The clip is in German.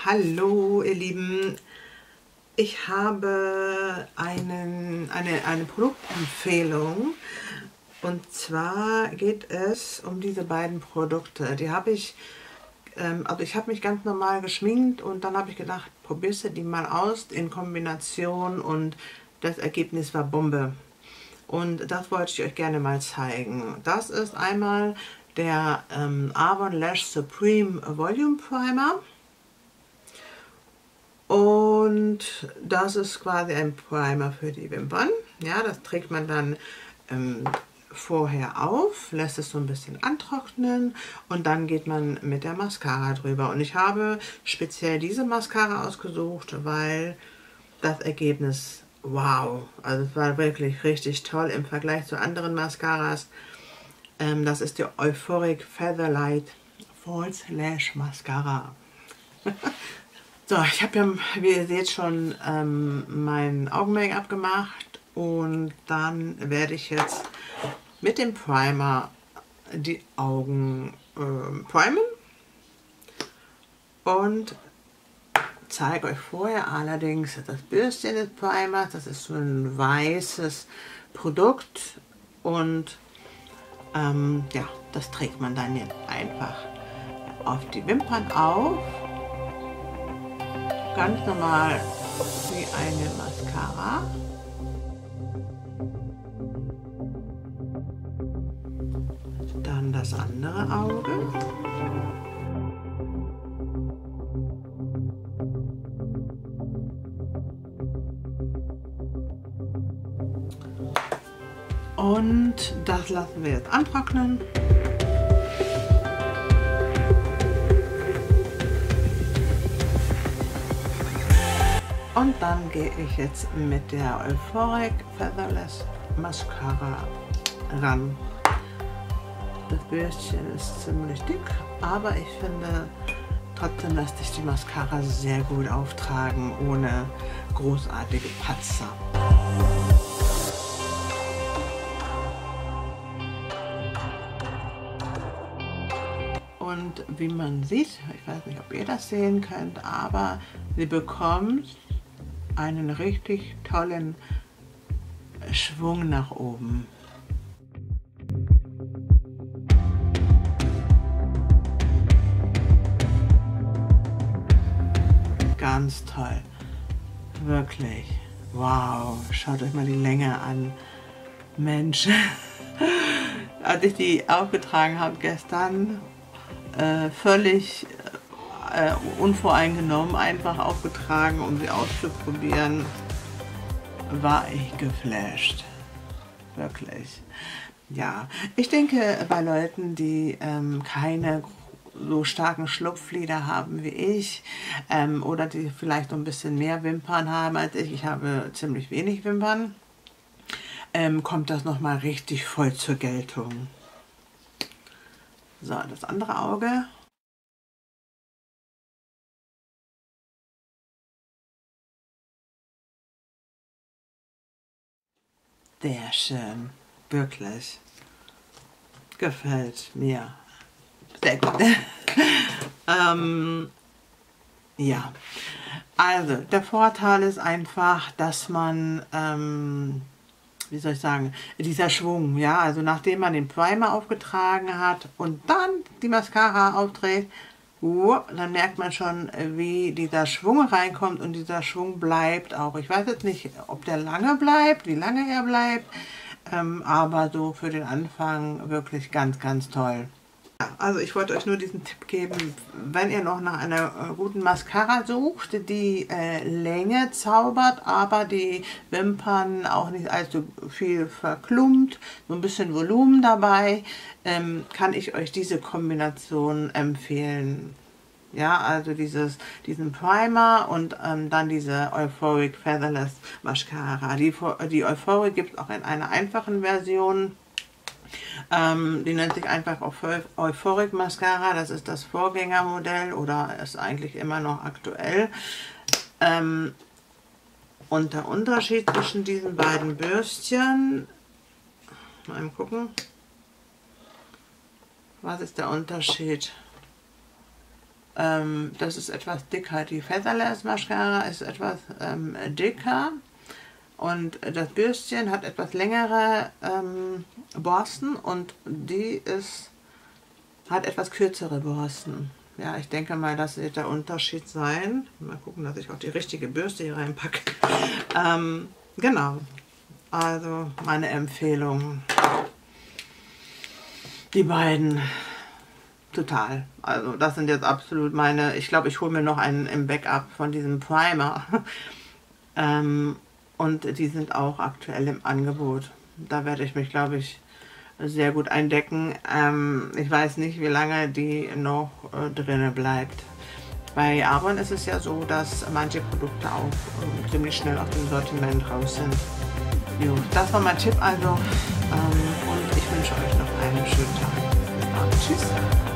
Hallo ihr Lieben, ich habe eine Produktempfehlung und zwar geht es um diese beiden Produkte. Die habe ich, also ich habe mich ganz normal geschminkt und dann habe ich gedacht, probierst du die mal aus in Kombination und das Ergebnis war Bombe. Und das wollte ich euch gerne mal zeigen. Das ist einmal der Avon Lash Supreme Volume Primer. Und das ist quasi ein Primer für die Wimpern. Ja, das trägt man dann vorher auf, lässt es so ein bisschen antrocknen und dann geht man mit der Mascara drüber. Und ich habe speziell diese Mascara ausgesucht, weil das Ergebnis, wow, also es war wirklich richtig toll im Vergleich zu anderen Mascaras. Das ist die Euphoric Featherlight False Lash Mascara. So, ich habe ja, wie ihr seht, schon mein Augen-Make-up gemacht und dann werde ich jetzt mit dem Primer die Augen primen und zeige euch vorher allerdings das Bürstchen des Primers. Das ist so ein weißes Produkt und ja, das trägt man dann jetzt einfach auf die Wimpern auf. Ganz normal wie eine Mascara. Dann das andere Auge. Und das lassen wir jetzt antrocknen. Und dann gehe ich jetzt mit der Euphoric Featherless Mascara ran. Das Bürstchen ist ziemlich dick, aber ich finde trotzdem lässt sich die Mascara sehr gut auftragen, ohne großartige Patzer. Und wie man sieht, ich weiß nicht, ob ihr das sehen könnt, aber sie bekommt einen richtig tollen Schwung nach oben. Ganz toll. Wirklich. Wow. Schaut euch mal die Länge an. Mensch. Als ich die aufgetragen habe gestern, völlig unvoreingenommen einfach aufgetragen, um sie auszuprobieren, war ich geflasht. Wirklich. Ja, ich denke, bei Leuten, die keine so starken Schlupflider haben wie ich oder die vielleicht so ein bisschen mehr Wimpern haben als ich habe ziemlich wenig Wimpern, kommt das nochmal richtig voll zur Geltung. So, das andere Auge. Sehr schön, wirklich. Gefällt mir. Sehr gut. Ja, also der Vorteil ist einfach, dass man, wie soll ich sagen, dieser Schwung, ja, also nachdem man den Primer aufgetragen hat und dann die Mascara aufträgt, dann merkt man schon, wie dieser Schwung reinkommt und dieser Schwung bleibt auch. Ich weiß jetzt nicht, ob der lange bleibt, wie lange er bleibt, aber so für den Anfang wirklich ganz, ganz toll. Ja, also ich wollte euch nur diesen Tipp geben, wenn ihr noch nach einer guten Mascara sucht, die Länge zaubert, aber die Wimpern auch nicht allzu viel verklumpt, so ein bisschen Volumen dabei, kann ich euch diese Kombination empfehlen. Ja, also diesen Primer und dann diese Euphoric Featherless Mascara. Die Euphoric gibt es auch in einer einfachen Version. Die nennt sich einfach Euphoric Mascara, das ist das Vorgängermodell oder ist eigentlich immer noch aktuell. Und der Unterschied zwischen diesen beiden Bürstchen, mal gucken, was ist der Unterschied? Das ist etwas dicker. Die Featherless Mascara ist etwas dicker. Und das Bürstchen hat etwas längere Borsten und die hat etwas kürzere Borsten. Ja, ich denke mal, das wird der Unterschied sein. Mal gucken, dass ich auch die richtige Bürste hier reinpacke. Genau, also meine Empfehlung. Die beiden, total. Also das sind jetzt absolut meine, ich glaube, ich hole mir noch einen im Backup von diesem Primer. Und die sind auch aktuell im Angebot. Da werde ich mich, glaube ich, sehr gut eindecken. Ich weiß nicht, wie lange die noch drin bleibt. Bei Avon ist es ja so, dass manche Produkte auch ziemlich schnell aus dem Sortiment raus sind. Jo, das war mein Tipp also. Und ich wünsche euch noch einen schönen Tag. Bis dann. Tschüss.